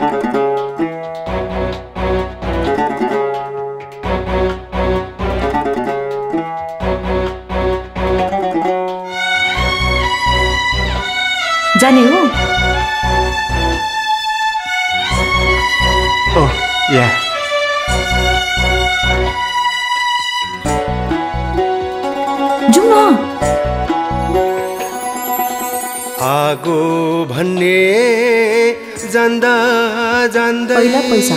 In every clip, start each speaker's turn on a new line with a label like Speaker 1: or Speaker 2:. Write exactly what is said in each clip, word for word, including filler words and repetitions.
Speaker 1: जाने हो?
Speaker 2: Oh, yeah.
Speaker 1: जाउँ न।
Speaker 3: आगो भन्ने जान्दा जान्दै
Speaker 1: पहिला पैसा।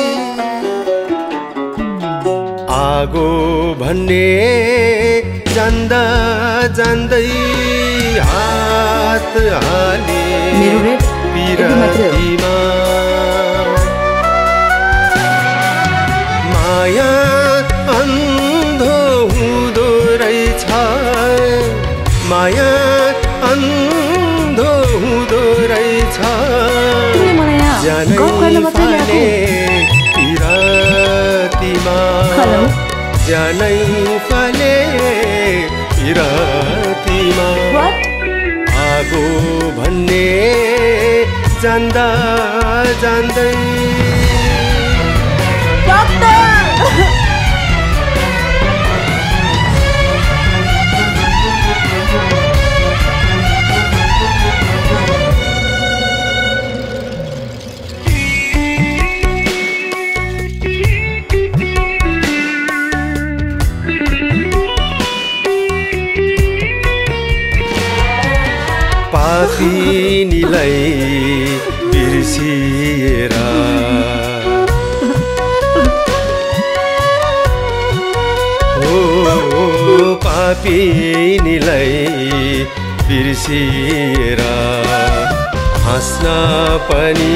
Speaker 3: आगो भन्ने जान्दा जान्दै हात हाले
Speaker 1: मेरो रेट
Speaker 3: पिरातीमा माया अन्धो हुँदो रहेछ माया अन्धो हुँदो रहेछ जानै फाले पिरातीमा जानै फाले पिरातीमा आगो भन्ने जान्दा जान्दै पापिनीलाई बिर्सिएर ओ पापिनीलाई बिर्सिएर हाँस्न पनि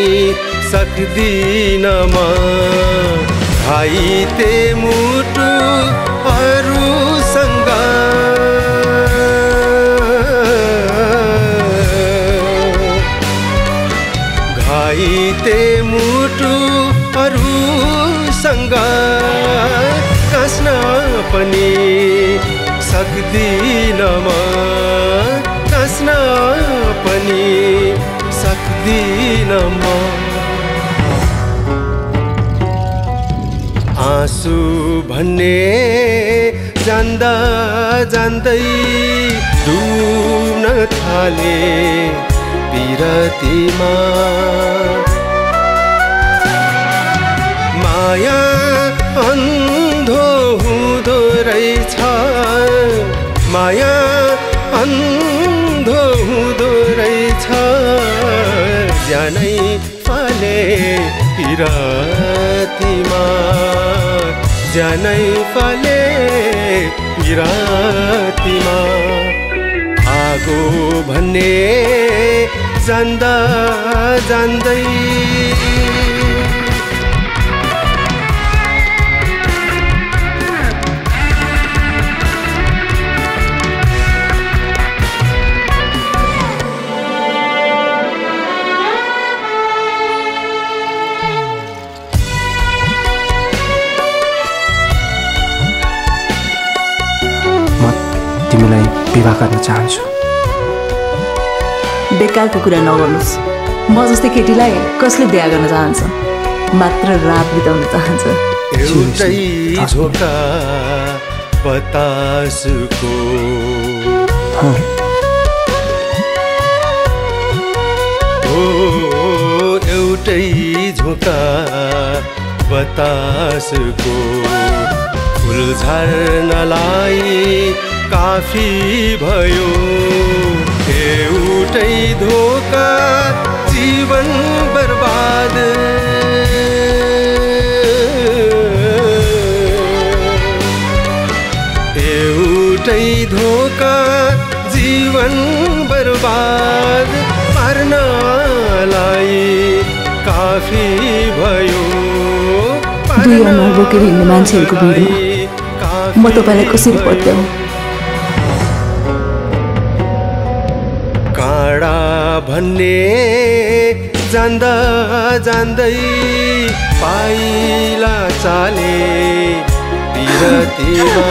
Speaker 3: सक्दिन म घाइते मुटु अरूसँग घाइते मुटु अरूसँग कास्न पनि सक्दिन म कास्न पनि सक्दिन म आँसु भन्ने जान्दा जान्दै डुब्न थाले पिरातीमा माया अन्धो हुँदो रहेछ माया अन्धो हुँदो रहेछ जानै फाले पिरातीमा जानै फाले पिरातीमा आगो भन्ने जान्दा जान्दै
Speaker 2: तिमीलाई विवाह गर्न चाहन्छु।
Speaker 1: बेकारको कुरा नगर्नुस्। म जस्तै केटीलाई कसले बिहा गर्न चाहन्छ? मात्र रात बिताउन चाहन्छ।
Speaker 3: एउटै झोका बतासको ओ एउटै झोका बतासको फुल झर्नलाई काफी भयो एउटै धोका जीवन बर्बाद एउटै धोका जीवन बर्बाद पार्नलाई काफी भयो
Speaker 1: दुई अनुहार बोकेर हिँड्ने मान्छेहरूको भिडमा म तपाईँलाई कसरी पत्याउँ?
Speaker 3: काँडा भन्ने जान्दा जान्दै पाइला चाले पिरतीमा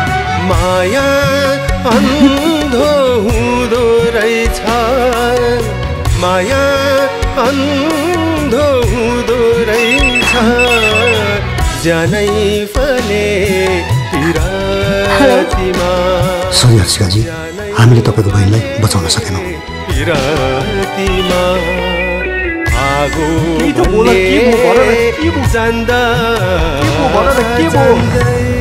Speaker 3: माया अन्धो हुँदो रहेछ माया अन्धो हुँदो रहेछ ज्यानै फले पिरातीमा
Speaker 4: सरी हर्षिकाजी हामीले तपाईँको बहिनीलाई बचाउन सकेनौँ
Speaker 3: पिरातीमा आगो भन्ने जान्दा जान्दै